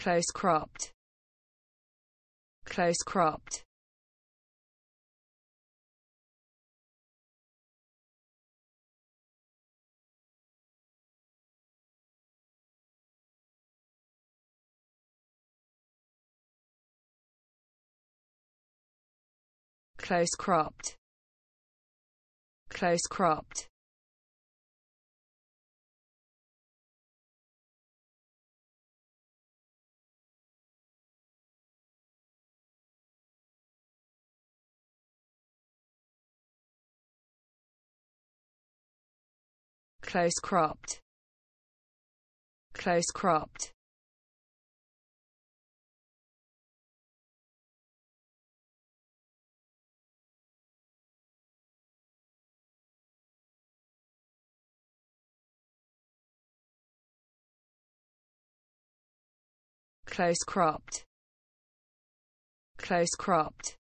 close cropped, close cropped, close cropped, close cropped, close cropped, close cropped, close cropped, close cropped,